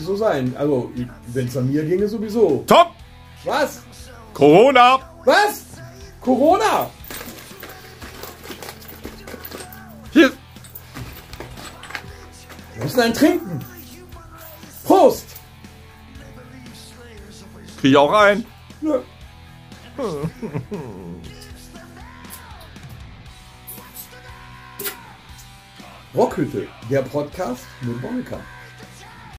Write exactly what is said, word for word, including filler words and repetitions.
müsste so sein. Also, wenn es an mir ginge, sowieso. Tom! Was? Corona! Was? Corona! Hier! Wir müssen einen trinken. Prost! Krieg ich auch ein? Ja. Rockhütte, der Podcast mit Monika.